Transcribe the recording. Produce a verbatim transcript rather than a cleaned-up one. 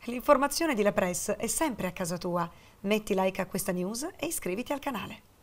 L'informazione di La Presse è sempre a casa tua. Metti like a questa news e iscriviti al canale.